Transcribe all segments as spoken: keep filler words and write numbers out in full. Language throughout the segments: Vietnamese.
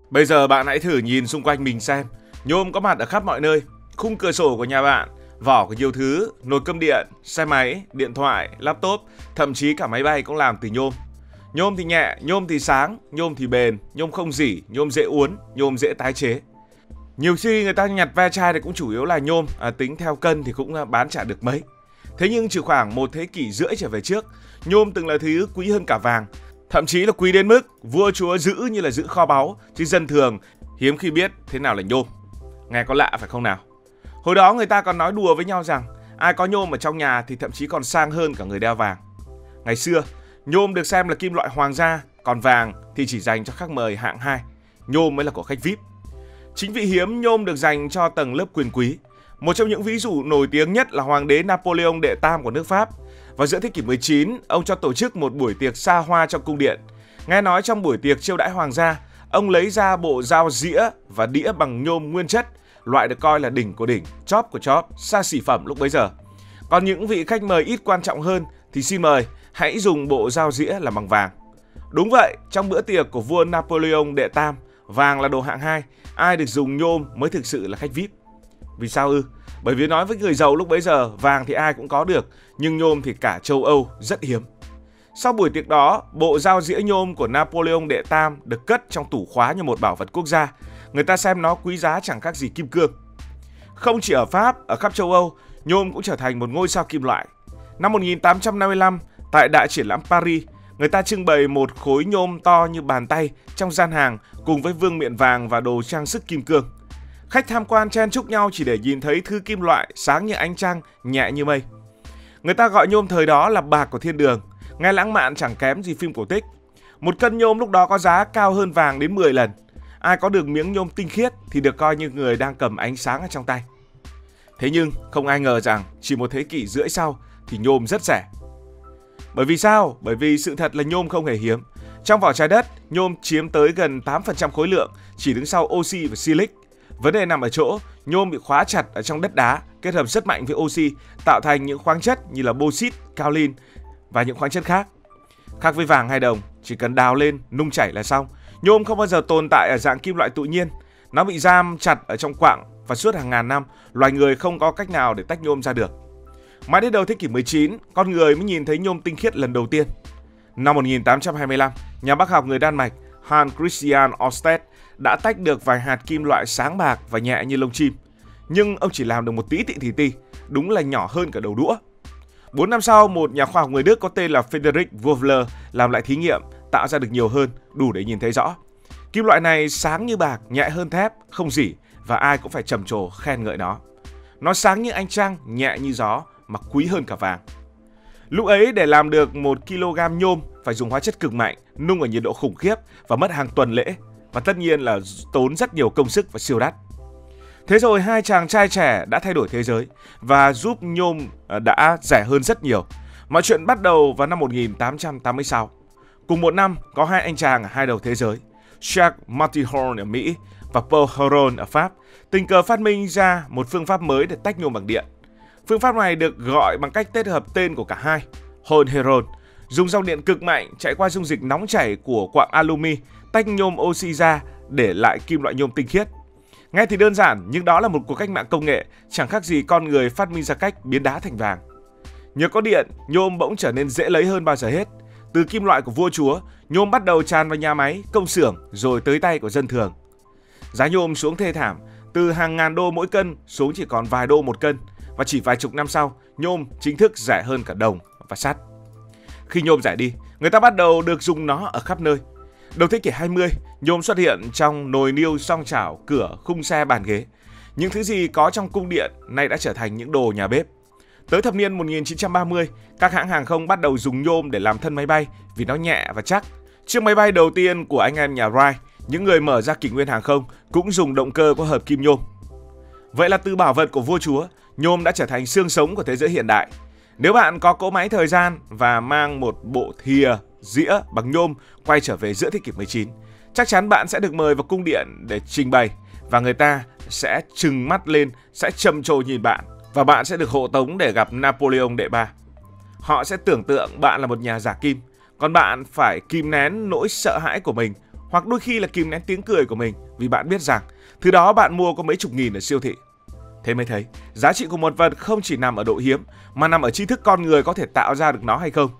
Bây giờ bạn hãy thử nhìn xung quanh mình xem. Nhôm có mặt ở khắp mọi nơi. Khung cửa sổ của nhà bạn, vỏ của nhiều thứ, nồi cơm điện, xe máy, điện thoại, laptop, thậm chí cả máy bay cũng làm từ nhôm. Nhôm thì nhẹ, nhôm thì sáng, nhôm thì bền, nhôm không rỉ, nhôm dễ uốn, nhôm dễ tái chế. Nhiều khi người ta nhặt ve chai thì cũng chủ yếu là nhôm, à, tính theo cân thì cũng bán chả được mấy. Thế nhưng chỉ khoảng một thế kỷ rưỡi trở về trước, nhôm từng là thứ quý hơn cả vàng. Thậm chí là quý đến mức vua chúa giữ như là giữ kho báu, chứ dân thường hiếm khi biết thế nào là nhôm. Nghe có lạ phải không nào? Hồi đó người ta còn nói đùa với nhau rằng ai có nhôm ở trong nhà thì thậm chí còn sang hơn cả người đeo vàng. Ngày xưa, nhôm được xem là kim loại hoàng gia, còn vàng thì chỉ dành cho khách mời hạng hai. Nhôm mới là của khách vi ai pi. Chính vì hiếm, nhôm được dành cho tầng lớp quyền quý. Một trong những ví dụ nổi tiếng nhất là hoàng đế Napoleon đệ tam của nước Pháp. Vào giữa thế kỷ mười chín, ông cho tổ chức một buổi tiệc xa hoa trong cung điện. Nghe nói trong buổi tiệc chiêu đãi hoàng gia, ông lấy ra bộ dao dĩa và đĩa bằng nhôm nguyên chất, loại được coi là đỉnh của đỉnh, chóp của chóp, xa xỉ phẩm lúc bấy giờ. Còn những vị khách mời ít quan trọng hơn thì xin mời hãy dùng bộ dao dĩa làm bằng vàng. Đúng vậy, trong bữa tiệc của vua Napoleon đệ tam, vàng là đồ hạng hai, ai được dùng nhôm mới thực sự là khách vi ai pi. Vì sao ư? Bởi vì nói với người giàu lúc bấy giờ, vàng thì ai cũng có được, nhưng nhôm thì cả châu Âu rất hiếm. Sau buổi tiệc đó, bộ dao dĩa nhôm của Napoleon đệ tam được cất trong tủ khóa như một bảo vật quốc gia. Người ta xem nó quý giá chẳng khác gì kim cương. Không chỉ ở Pháp, ở khắp châu Âu, nhôm cũng trở thành một ngôi sao kim loại. Năm một nghìn tám trăm năm mươi lăm, tại Đại triển lãm Paris, người ta trưng bày một khối nhôm to như bàn tay trong gian hàng cùng với vương miện vàng và đồ trang sức kim cương. Khách tham quan chen chúc nhau chỉ để nhìn thấy thứ kim loại sáng như ánh trăng, nhẹ như mây. Người ta gọi nhôm thời đó là bạc của thiên đường, nghe lãng mạn chẳng kém gì phim cổ tích. Một cân nhôm lúc đó có giá cao hơn vàng đến mười lần. Ai có được miếng nhôm tinh khiết thì được coi như người đang cầm ánh sáng ở trong tay. Thế nhưng không ai ngờ rằng chỉ một thế kỷ rưỡi sau thì nhôm rất rẻ. Bởi vì sao? Bởi vì sự thật là nhôm không hề hiếm. Trong vỏ trái đất, nhôm chiếm tới gần tám phần trăm khối lượng, chỉ đứng sau oxy và silic. Vấn đề nằm ở chỗ nhôm bị khóa chặt ở trong đất đá, kết hợp rất mạnh với oxy, tạo thành những khoáng chất như là bauxit, kaolin và những khoáng chất khác. Khác với vàng hay đồng, chỉ cần đào lên, nung chảy là xong. Nhôm không bao giờ tồn tại ở dạng kim loại tự nhiên. Nó bị giam chặt ở trong quặng và suốt hàng ngàn năm, loài người không có cách nào để tách nhôm ra được. Mãi đến đầu thế kỷ mười chín, con người mới nhìn thấy nhôm tinh khiết lần đầu tiên. Năm một nghìn tám trăm hai mươi lăm, nhà bác học người Đan Mạch Hans Christian Ørsted đã tách được vài hạt kim loại sáng bạc và nhẹ như lông chim. Nhưng ông chỉ làm được một tí tị thì ti, đúng là nhỏ hơn cả đầu đũa. Bốn năm sau, một nhà khoa học người Đức có tên là Friedrich Wöhler làm lại thí nghiệm, tạo ra được nhiều hơn, đủ để nhìn thấy rõ. Kim loại này sáng như bạc, nhẹ hơn thép, không rỉ và ai cũng phải trầm trồ khen ngợi nó. Nó sáng như ánh trăng, nhẹ như gió mà quý hơn cả vàng. Lúc ấy để làm được một ki lô gam nhôm phải dùng hóa chất cực mạnh, nung ở nhiệt độ khủng khiếp và mất hàng tuần lễ. Và tất nhiên là tốn rất nhiều công sức và siêu đắt. Thế rồi hai chàng trai trẻ đã thay đổi thế giới và giúp nhôm đã rẻ hơn rất nhiều. Mọi chuyện bắt đầu vào năm một nghìn tám trăm tám mươi sáu. Cùng một năm có hai anh chàng ở hai đầu thế giới, Jacques Martihon ở Mỹ và Paul Heron ở Pháp, tình cờ phát minh ra một phương pháp mới để tách nhôm bằng điện. Phương pháp này được gọi bằng cách kết hợp tên của cả hai, Hon Heron, dùng dòng điện cực mạnh chạy qua dung dịch nóng chảy của quặng alumi, tách nhôm oxy ra để lại kim loại nhôm tinh khiết. Nghe thì đơn giản nhưng đó là một cuộc cách mạng công nghệ, chẳng khác gì con người phát minh ra cách biến đá thành vàng. Nhờ có điện, nhôm bỗng trở nên dễ lấy hơn bao giờ hết. Từ kim loại của vua chúa, nhôm bắt đầu tràn vào nhà máy, công xưởng rồi tới tay của dân thường. Giá nhôm xuống thê thảm, từ hàng ngàn đô mỗi cân xuống chỉ còn vài đô một cân. Và chỉ vài chục năm sau, nhôm chính thức rẻ hơn cả đồng và sắt. Khi nhôm rẻ đi, người ta bắt đầu được dùng nó ở khắp nơi. Đầu thế kỷ hai mươi, nhôm xuất hiện trong nồi niêu, song chảo, cửa, khung xe, bàn ghế. Những thứ gì có trong cung điện nay đã trở thành những đồ nhà bếp. Tới thập niên một nghìn chín trăm ba mươi, các hãng hàng không bắt đầu dùng nhôm để làm thân máy bay vì nó nhẹ và chắc. Chiếc máy bay đầu tiên của anh em nhà Wright, những người mở ra kỷ nguyên hàng không, cũng dùng động cơ có hợp kim nhôm. Vậy là từ bảo vật của vua chúa, nhôm đã trở thành xương sống của thế giới hiện đại. Nếu bạn có cỗ máy thời gian và mang một bộ thìa, dĩa bằng nhôm quay trở về giữa thế kỷ mười chín, chắc chắn bạn sẽ được mời vào cung điện để trình bày và người ta sẽ trừng mắt lên, sẽ trầm trồ nhìn bạn và bạn sẽ được hộ tống để gặp Napoleon đệ ba. Họ sẽ tưởng tượng bạn là một nhà giả kim, còn bạn phải kìm nén nỗi sợ hãi của mình hoặc đôi khi là kìm nén tiếng cười của mình vì bạn biết rằng thứ đó bạn mua có mấy chục nghìn ở siêu thị. Thế mới thấy giá trị của một vật không chỉ nằm ở độ hiếm mà nằm ở tri thức con người có thể tạo ra được nó hay không.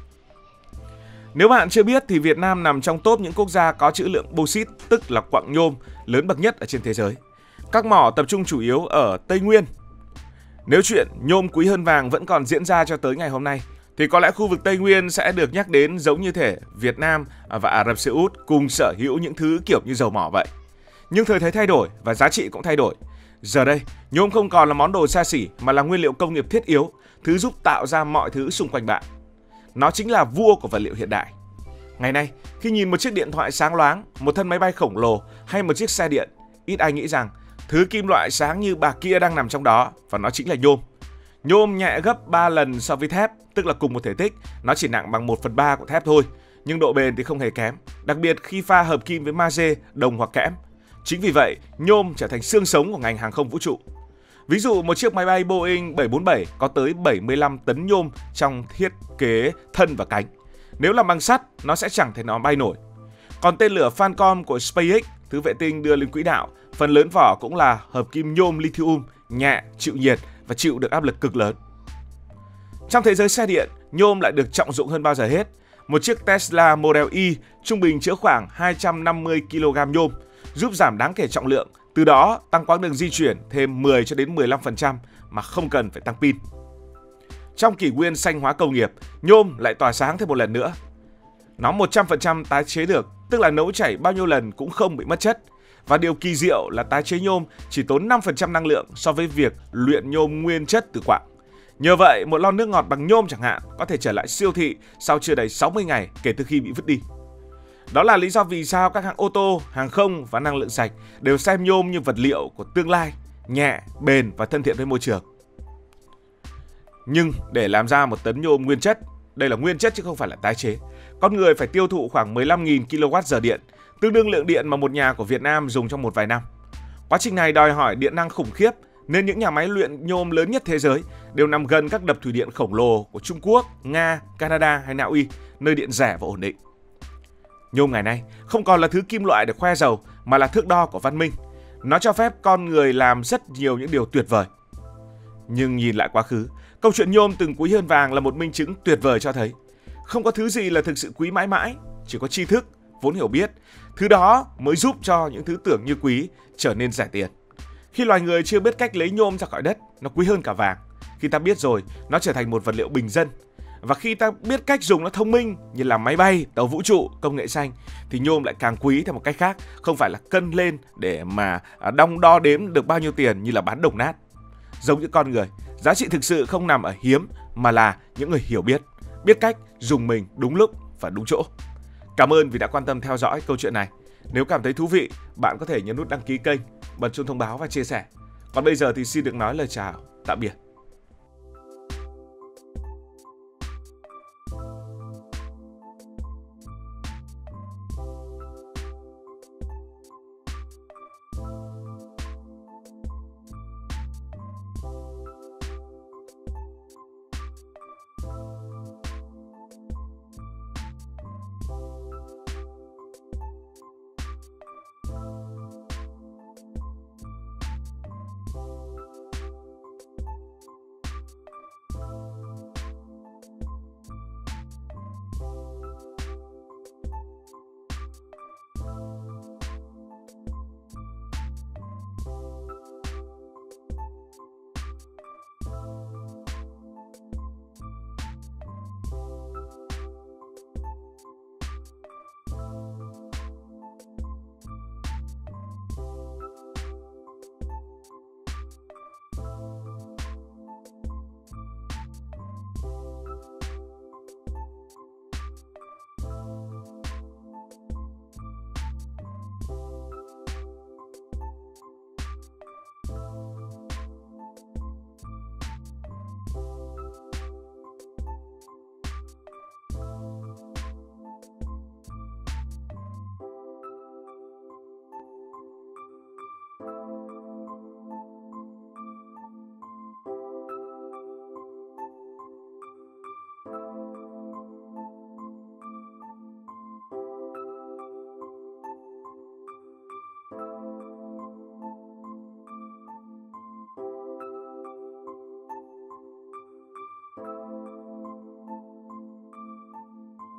Nếu bạn chưa biết thì Việt Nam nằm trong top những quốc gia có trữ lượng bauxit, tức là quặng nhôm lớn bậc nhất ở trên thế giới. Các mỏ tập trung chủ yếu ở Tây Nguyên. Nếu chuyện nhôm quý hơn vàng vẫn còn diễn ra cho tới ngày hôm nay thì có lẽ khu vực Tây Nguyên sẽ được nhắc đến giống như thể Việt Nam và Ả Rập Xê Út cùng sở hữu những thứ kiểu như dầu mỏ vậy. Nhưng thời thế thay đổi và giá trị cũng thay đổi. Giờ đây, nhôm không còn là món đồ xa xỉ mà là nguyên liệu công nghiệp thiết yếu, thứ giúp tạo ra mọi thứ xung quanh bạn. Nó chính là vua của vật liệu hiện đại. Ngày nay, khi nhìn một chiếc điện thoại sáng loáng, một thân máy bay khổng lồ hay một chiếc xe điện, ít ai nghĩ rằng thứ kim loại sáng như bà kia đang nằm trong đó và nó chính là nhôm. Nhôm nhẹ gấp ba lần so với thép, tức là cùng một thể tích, nó chỉ nặng bằng một phần ba của thép thôi, nhưng độ bền thì không hề kém, đặc biệt khi pha hợp kim với magie, đồng hoặc kẽm. Chính vì vậy, nhôm trở thành xương sống của ngành hàng không vũ trụ. Ví dụ một chiếc máy bay Boeing bảy bốn bảy có tới bảy mươi lăm tấn nhôm trong thiết kế thân và cánh. Nếu làm bằng sắt, nó sẽ chẳng thể nó bay nổi. Còn tên lửa Falcon của SpaceX, thứ vệ tinh đưa lên quỹ đạo, phần lớn vỏ cũng là hợp kim nhôm lithium, nhẹ, chịu nhiệt và chịu được áp lực cực lớn. Trong thế giới xe điện, nhôm lại được trọng dụng hơn bao giờ hết. Một chiếc Tesla Model Y trung bình chứa khoảng hai trăm năm mươi ki lô gam nhôm, giúp giảm đáng kể trọng lượng, từ đó tăng quãng đường di chuyển thêm mười cho đến mười lăm phần trăm mà không cần phải tăng pin. Trong kỷ nguyên xanh hóa công nghiệp, nhôm lại tỏa sáng thêm một lần nữa. Nó một trăm phần trăm tái chế được, tức là nấu chảy bao nhiêu lần cũng không bị mất chất. Và điều kỳ diệu là tái chế nhôm chỉ tốn năm phần trăm năng lượng so với việc luyện nhôm nguyên chất từ quặng. Nhờ vậy, một lon nước ngọt bằng nhôm chẳng hạn có thể trở lại siêu thị sau chưa đầy sáu mươi ngày kể từ khi bị vứt đi. Đó là lý do vì sao các hãng ô tô, hàng không và năng lượng sạch đều xem nhôm như vật liệu của tương lai, nhẹ, bền và thân thiện với môi trường. Nhưng để làm ra một tấn nhôm nguyên chất, đây là nguyên chất chứ không phải là tái chế, con người phải tiêu thụ khoảng mười lăm nghìn ki lô oát giờ điện, tương đương lượng điện mà một nhà của Việt Nam dùng trong một vài năm. Quá trình này đòi hỏi điện năng khủng khiếp, nên những nhà máy luyện nhôm lớn nhất thế giới đều nằm gần các đập thủy điện khổng lồ của Trung Quốc, Nga, Canada hay Na Uy, nơi điện rẻ và ổn định. Nhôm ngày nay không còn là thứ kim loại để khoe giàu mà là thước đo của văn minh. Nó cho phép con người làm rất nhiều những điều tuyệt vời. Nhưng nhìn lại quá khứ, câu chuyện nhôm từng quý hơn vàng là một minh chứng tuyệt vời cho thấy không có thứ gì là thực sự quý mãi mãi, chỉ có tri thức, vốn hiểu biết. Thứ đó mới giúp cho những thứ tưởng như quý trở nên rẻ tiền. Khi loài người chưa biết cách lấy nhôm ra khỏi đất, nó quý hơn cả vàng. Khi ta biết rồi, nó trở thành một vật liệu bình dân. Và khi ta biết cách dùng nó thông minh như là máy bay, tàu vũ trụ, công nghệ xanh, thì nhôm lại càng quý theo một cách khác, không phải là cân lên để mà đong đo đếm được bao nhiêu tiền như là bán đồng nát. Giống như con người, giá trị thực sự không nằm ở hiếm mà là những người hiểu biết, biết cách dùng mình đúng lúc và đúng chỗ. Cảm ơn vì đã quan tâm theo dõi câu chuyện này. Nếu cảm thấy thú vị, bạn có thể nhấn nút đăng ký kênh, bật chuông thông báo và chia sẻ. Còn bây giờ thì xin được nói lời chào, tạm biệt.